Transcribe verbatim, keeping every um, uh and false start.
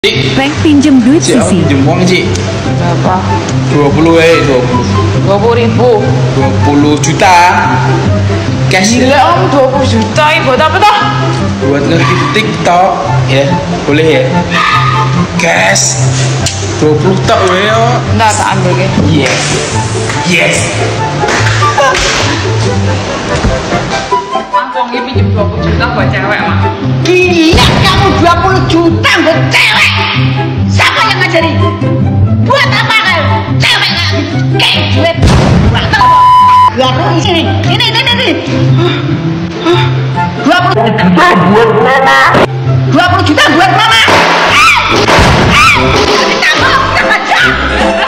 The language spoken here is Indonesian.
Frank pinjem duit Cik, Sisi. pinjem uang Cik. Berapa? dua puluh eh, dua puluh. dua puluh ribu. dua puluh juta. Cash Gila om, dua puluh juta ini buat apa toh? buat nge TikTok ya. Boleh ya? Cash dua puluh tok we yo. Ntar tak ambil ke. Yes. Yes. Langsung ini pinjem dua puluh juta buat cewek mak. Gila kamu dua puluh juta buat cewek. Siapa yang ngajari? Buat apa kamu? Cewek nggak kayak duit. Nggak tahu. Gak aku di sini. Ini ini ini. Dua puluh juta buat mana? Dua puluh juta buat mana? Ah! Ah! Kita mau, kita mau.